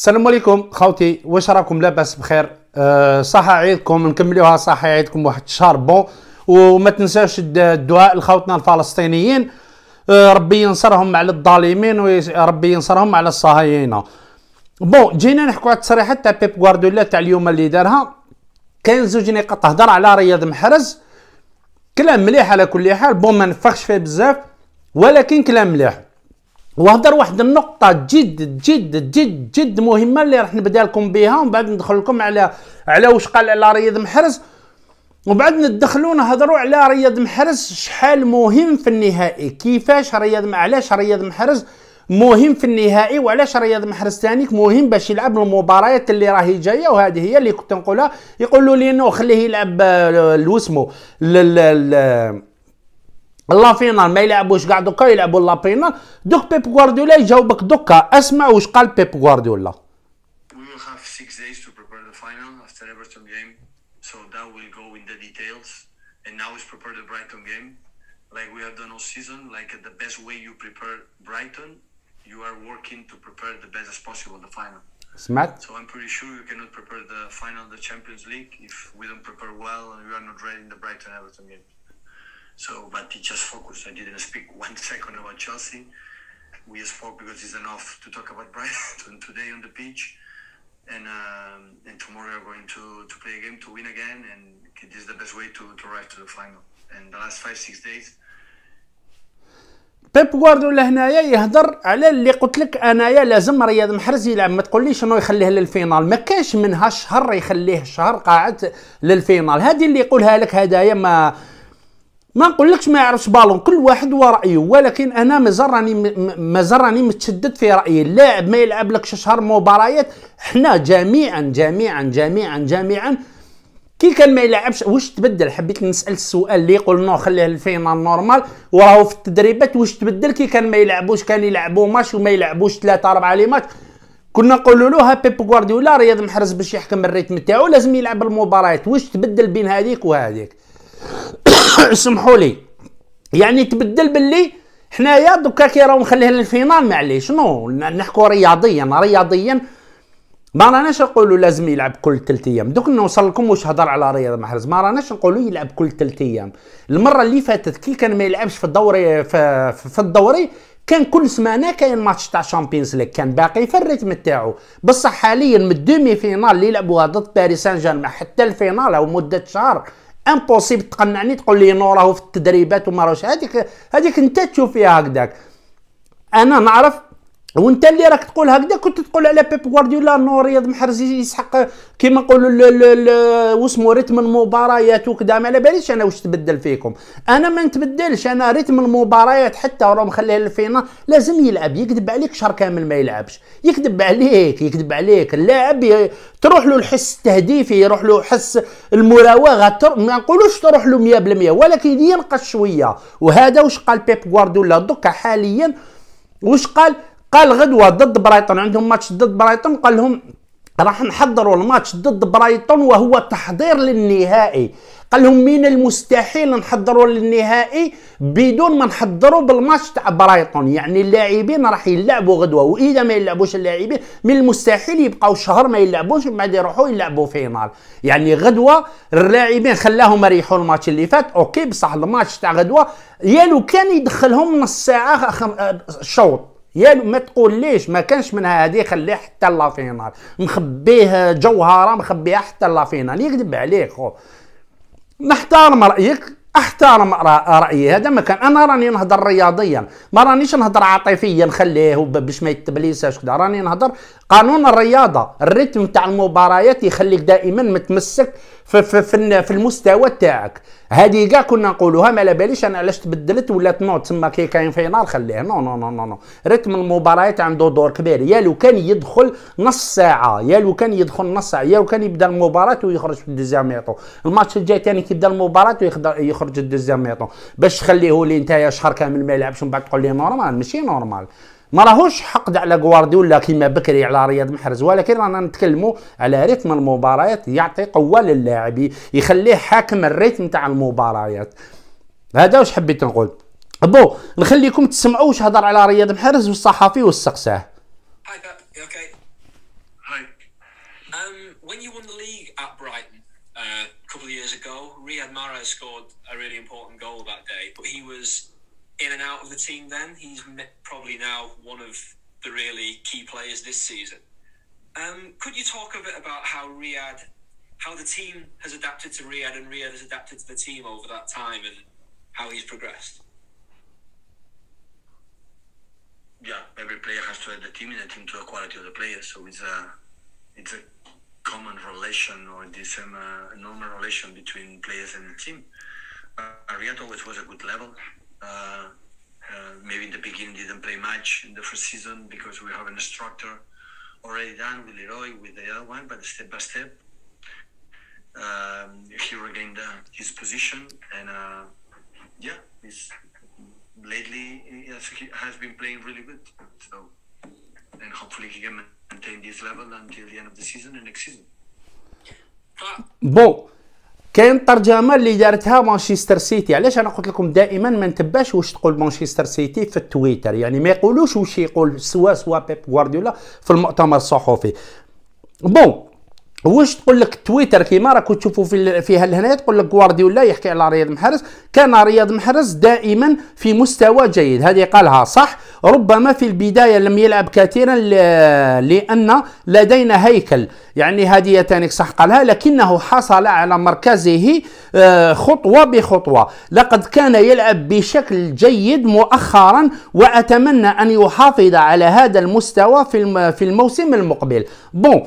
السلام عليكم خوتي، واش راكم لاباس بخير؟ صحة عيدكم، نكملوها صحة عيدكم واحد الشهر بون. وما تنساوش الدعاء لخوتنا الفلسطينيين، ربي ينصرهم على الظالمين وربي ينصرهم على الصهاينة. بون جينا نحكوا على التصريحات تاع بيب غوارديولا تاع اليوم اللي دارها. كاين زوج نقاط هضر على رياض محرز، كلام مليح على كل حال، بون ما نفخش فيه بزاف ولكن كلام مليح. وهضر واحد النقطة جد جد جد جد مهمة اللي راح نبدا لكم بها، ومن بعد ندخل لكم على واش قال على رياض محرز، وبعد ندخلوا نهضروا على رياض محرز شحال مهم في النهائي، كيفاش علاش رياض محرز مهم في النهائي، وعلاش رياض محرز ثاني مهم باش يلعب المباريات اللي راهي جايه. وهذه هي اللي كنت نقولها. يقولوا لي انه خليه يلعب الوسمو لا فينال، ما يلعبوش كاع دوكا، يلعبوا لا فينال. دوك بيب غوارديولا يجاوبك دوكا. اسمع واش قال بيب غوارديولا. We will have 6 days to prepare the final after Everton game, so that will go in the details. And now is prepare the Brighton game, like we have done all season. Like the best way you prepare Brighton, you are working to prepare the best as possible the final. سمعت؟ So I'm pretty sure you cannot prepare the final of the Champions League if we don't prepare well and we are not ready in the Brighton Everton game. So, but he just focused. I didn't speak 1 second about Chelsea. We spoke because it's enough to talk about Brighton today on the pitch, and tomorrow we are going to play a game to win again, and this is the best way to arrive to the final. And the last 5-6 days. بيب غوارديولا هنايا يهضر على اللي قلت لك انايا، لازم رياض محرز يلعب. ما تقوليش انه يخليه للفينال، ما كاش منها شهر يخليه شهر قاعد للفينال. هذه اللي يقولها لك هدايا ما نقولكش ما يعرفش بالون، كل واحد ورأيه، ولكن انا مازال راني متشدد في رايي. اللاعب ما يلعب لك شهر مباريات. حنا جميعا كي كان ما يلعبش واش تبدل؟ حبيت نسال السؤال اللي يقول نو خليه الفينال نورمال وراهو في التدريبات. واش تبدل كي كان ما يلعبوش؟ كان يلعبوا ماتش وما يلعبوش 3-4 لي ماتش. كنا نقولوا له بيب غوارديولا رياض محرز باش يحكم الريتم تاعو لازم يلعب المباريات. واش تبدل بين هذيك وهذيك؟ اسمحوا لي، يعني تبدل باللي حنايا دوكا كي راهو نخليه للفينال. معليش نو نحكوا رياضيا ما راناش نقولوا لازم يلعب كل 3 ايام. دوك نوصل لكم واش هضر على رياض محرز. ما راناش نقولوا يلعب كل 3 ايام. المره اللي فاتت كي كان ما يلعبش في الدوري في الدوري كان كل سمانه كاين ماتش تاع شامبيونز ليغ، كان باقي في الريتم تاعو. بصح حاليا من الدومي فينال اللي لعبوها ضد باريس سان جيرمان حتى الفينال او مده شهر امبوسيبل تقنعني تقول لي نو راهو في التدريبات وما راهوش. هذيك انت تشوف فيها هكذاك. انا نعرف وانت اللي راك تقول هكذا كنت تقول على بيب غوارديولا نو رياض محرز يسحق كيما نقولوا واسمو رتم المباريات وكذا. ما على باليش انا واش تبدل فيكم. انا ما نتبدلش، انا رتم المباريات حتى وراه مخليه للفينال لازم يلعب. يكذب عليك شهر كامل ما يلعبش، يكذب عليك. اللاعب تروح له الحس التهديفي، يروح له حس المراوغه، ما نقولوش تروح له 100%، ولكن ينقص شويه. وهذا واش قال بيب غوارديولا دوكا حاليا. واش قال غدوه ضد برايتون، عندهم ماتش ضد برايتون، قال لهم راح نحضروا الماتش ضد برايتون وهو تحضير للنهائي. قال لهم من المستحيل نحضروا للنهائي بدون ما نحضروا بالماتش تاع برايتون. يعني اللاعبين راح يلعبوا غدوه، واذا ما يلعبوش اللاعبين من المستحيل يبقاو شهر ما يلعبوش ومن بعد يروحوا يلعبوا فينال. يعني غدوه اللاعبين خلاهم يريحوا الماتش اللي فات اوكي، بصح الماتش تاع غدوه يالو كان يدخلهم نص ساعه شوط. يا ما تقول ليش ما كانش منها هذه، خليه حتى لا فينال، مخبيه جوهره مخبيها حتى لا فينال. يكذب عليك خو. نحترم رايك، احترم رايي، هذا ما كان. انا راني نهضر رياضيا، ما رانيش نهضر عاطفيا نخليه باش ما يتبليساش كذا. راني نهضر قانون الرياضه. الريتم تاع المباريات يخليك دائما متمسك في المستوى تاعك. هذه كاع كنا نقولوها. ما على باليش انا علاش تبدلت ولات نو تسمى كي كاين فينال خليه. نو رتم المباريات عنده دور كبير. يا لو كان يدخل نص ساعه، يا لو كان يبدا المباراه ويخرج في الدوزيام ميطو. الماتش الجاي ثاني كيبدا المباراه ويخرج الدوزيام ميطو، باش تخليه لي نتايا شهر كامل ما يلعبش ومن بعد تقول لي نورمال. ماشي نورمال. ما راهوش حقد على غوارديولا كيما بكري على رياض محرز، ولكن رانا نتكلموا على رتم المباريات يعطي قوه للاعب، يخليه حاكم الريتم تاع المباريات. هذا واش حبيت نقول. بو نخليكم تسمعوا واش هضر على رياض محرز والصحفي والسقساه. Hi Pep, you okay? when you won the league at Brighton a couple of years ago, Riyad Mahrez scored a really important goal that day, but he was in and out of the team then. He's probably now one of the really key players this season. Could you talk a bit about how the team has adapted to Riyad and Riyad has adapted to the team over that time and how he's progressed? Yeah, every player has to add the team and the team to the quality of the players. So it's a common relation, or this normal relation between players and the team. Riyad always was a good level. Maybe in the beginning didn't play much in the first season because we have a structure already done with Leroy, with the other one, but step by step he regained his position, and lately he has been playing really good. So, and hopefully he can maintain this level until the end of the season and next season. بون كاين ترجمه اللي دارتها مانشستر سيتي. علاش انا قلت لكم دائما ما نتبعش واش تقول مانشستر سيتي في التويتر، يعني ما يقولوش واش يقول سوا بيب غوارديولا في المؤتمر الصحفي. بون واش تقول لك تويتر كيما راكم تشوفوا فيها لهنا، تقول لك غوارديولا يحكي على رياض محرز، كان رياض محرز دائما في مستوى جيد، هذه قالها صح. ربما في البدايه لم يلعب كثيرا لان لدينا هيكل، يعني هذه ثاني صح قالها، لكنه حصل على مركزه خطوه بخطوه. لقد كان يلعب بشكل جيد مؤخرا، واتمنى ان يحافظ على هذا المستوى في الموسم المقبل. بون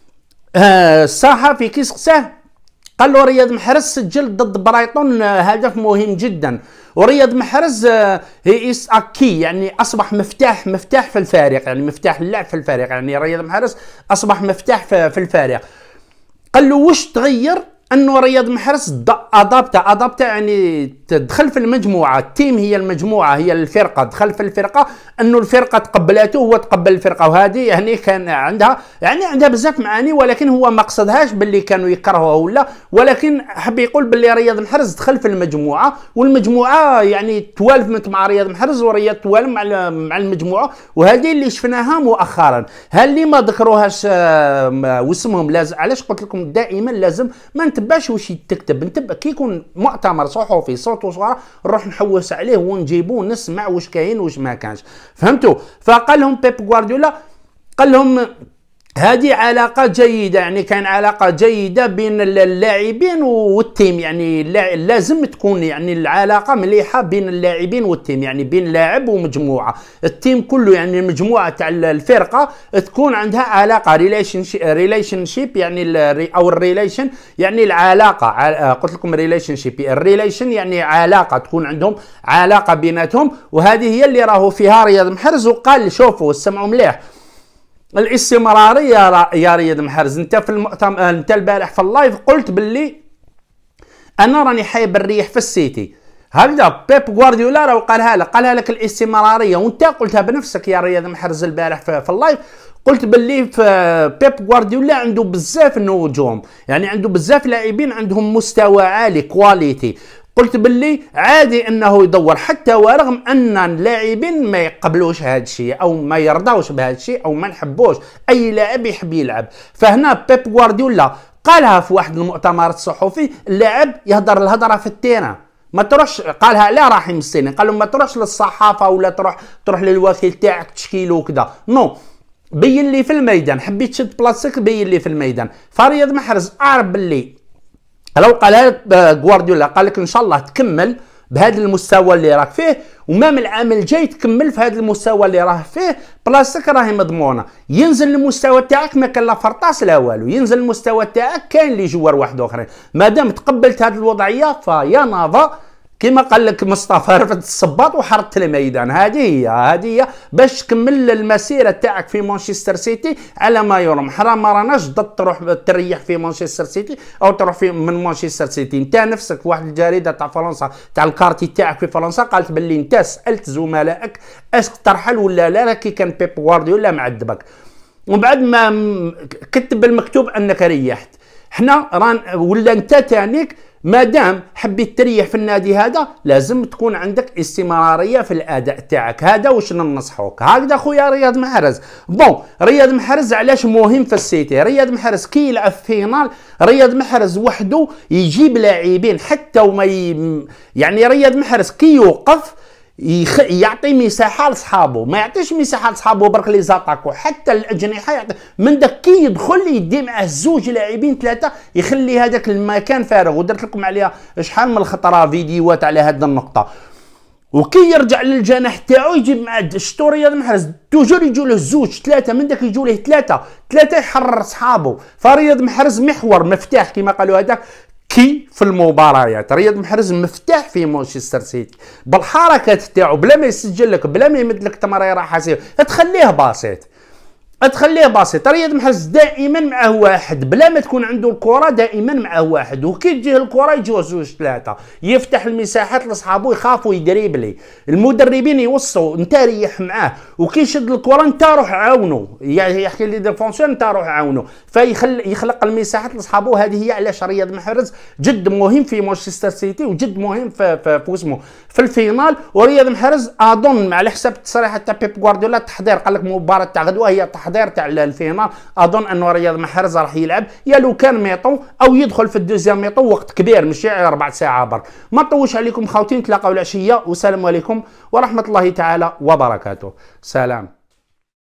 الصحفي كي سقساه قال له رياض محرز سجل ضد برايطون هدف مهم جدا، ورياض محرز هي اس اكي، يعني اصبح مفتاح في الفريق، يعني مفتاح اللعب في الفريق، يعني رياض محرز اصبح مفتاح في الفريق. قال له واش تغير انه رياض محرز ادابتا يعني دخل في المجموعه، التيم هي المجموعه هي الفرقه، دخل في الفرقه، انه الفرقه تقبلته وهو تقبل الفرقه، وهذه يعني كان عندها بزاف معاني، ولكن هو ما قصدهاش باللي كانوا يكرهوها ولا، ولكن حب يقول باللي رياض محرز دخل في المجموعه، والمجموعه يعني توالفت مع رياض محرز ورياض توالف مع المجموعه، وهذه اللي شفناها مؤخرا. هل اللي ما ذكروهاش واسمهم لازم، علاش قلت لكم دائما لازم ما نتبعش واش تكتب، نتبع كي يكون مؤتمر صحفي صوت وصوره نروح نحوس عليه ونجيبوه نسمع واش كاين واش ما كانش، فهمتوا؟ فقال لهم بيب غوارديولا، قال لهم هذه علاقة جيدة، يعني كان علاقة جيدة بين اللاعبين والتيم، يعني لازم تكون يعني العلاقة مليحة بين اللاعبين والتيم، يعني بين لاعب ومجموعة، التيم كله يعني المجموعة تاع الفرقة تكون عندها علاقة ريليشن شيب، يعني او الريليشن يعني العلاقة، قلت لكم ريليشن شيب، الريليشن يعني علاقة، تكون عندهم علاقة بيناتهم، وهذه هي اللي راهو فيها رياض محرز. وقال شوفوا اسمعوا مليح، الاستمراريه يا رياض محرز، انت في المؤتمر انت البارح في اللايف قلت باللي انا راني حايب الريح في السيتي، هكذا بيب غوارديولا راه قالها لك الاستمراريه، وانت قلتها بنفسك يا رياض محرز البارح في اللايف، قلت باللي في بيب غوارديولا عنده بزاف نجوم، يعني عنده بزاف لاعبين عندهم مستوى عالي كواليتي، قلت باللي عادي انه يدور حتى ورغم ان اللاعبين ما يقبلوش هذا الشيء او ما يرضاوش بهذا الشيء او ما نحبوش، اي لاعب يحب يلعب. فهنا بيب غوارديولا قالها في واحد المؤتمر الصحفي، اللاعب يهضر الهضره في التيران، ما تروحش، قالها لا رحيم السنين، قال له ما تروحش للصحافه ولا تروح للوكيل تاعك تشكيله وكذا، نو بين لي في الميدان، حبيت تشد بلاصتك بين لي في الميدان. فرياض محرز اعرف باللي لو قالها لك غوارديولا قال لك ان شاء الله تكمل بهذا المستوى اللي راك فيه، وما من العام الجاي تكمل في هذا المستوى اللي راه فيه، بلاصتك راهي مضمونه، ينزل المستوى تاعك ما كان لا فرطاس لا والو، ينزل المستوى تاعك كاين لي جوار واحد اخرين، مادام تقبلت هذه الوضعيه فيا نافا كما قال لك مصطفى رفدت الصباط وحرت الميدان، هذه هي باش تكمل المسيره تاعك في مانشستر سيتي على ما يرام. حرام ما راناش ضد تروح تريح في مانشستر سيتي او تروح من مانشستر سيتي، انت نفسك في واحد الجريده تاع فرنسا تاع الكارتي تاعك في فرنسا قالت باللي انت سالت زملائك اسك ترحل ولا لا، كي كان بيب غوارديولا معذبك، وبعد ما كتب المكتوب انك ريحت، حنا ولا انت تانيك مادام حبيت تريح في النادي هذا لازم تكون عندك استمراريه في الاداء تاعك. هذا واش ننصحوك. هكذا خويا رياض محرز. بون رياض محرز علاش مهم في السيتي؟ رياض محرز كي يلعب فينال رياض محرز وحده يجيب لاعبين حتى وما يعني رياض محرز كي يوقف يعطي مساحه لصحابه، ما يعطيش مساحه لصحابه برك لي زاتاكو، حتى الاجنحه يعطي من داك كي يدخل يدي معاه زوج لاعبين ثلاثه يخلي هذاك المكان فارغ. ودرت لكم عليها شحال من الخطره فيديوهات على هذه النقطه. وكي يرجع للجناح تاعو يجيب معاه شتو رياض محرز توجور يجوا له زوج ثلاثه، من داك يجوا له ثلاثه يحرر صحابه. فرياض محرز محور مفتاح كما قالوا هذاك كي في المباريات. رياض محرز مفتاح في مانشستر سيتي بالحركات تاعو، بلا ما يسجل لك بلا ما يمد لك تمريره حاسيه، تخليه بسيط. رياض محرز دائما معه واحد، بلا ما تكون عنده الكره دائما معه واحد، وكي تجيه الكره يجوا زوج ثلاثه، يفتح المساحات لصحابو يخافوا يدريبلي. المدربين يوصوا انت ريح معاه، وكي يشد الكره انت روح عاونو، يعني يحكي لي ديفونسور انت روح عاونو، يخلق المساحات لصحابو. هذه هي علاش رياض محرز جد مهم في مانشستر سيتي وجد مهم في اسمه في الفينال. ورياض محرز اظن على حسب التصريحات تاع بيب غوارديولا التحضير قال لك مباراه تاع غدوه هي التحضير تاع الفينال. اظن انه رياض محرز راح يلعب يا لو كان ميطو او يدخل في الدوزيام ميطو وقت كبير ماشي 4 ساعات برك. ما نطولش عليكم خوتين، نتلاقاو العشيه والسلام عليكم ورحمه الله تعالى وبركاته. سلام.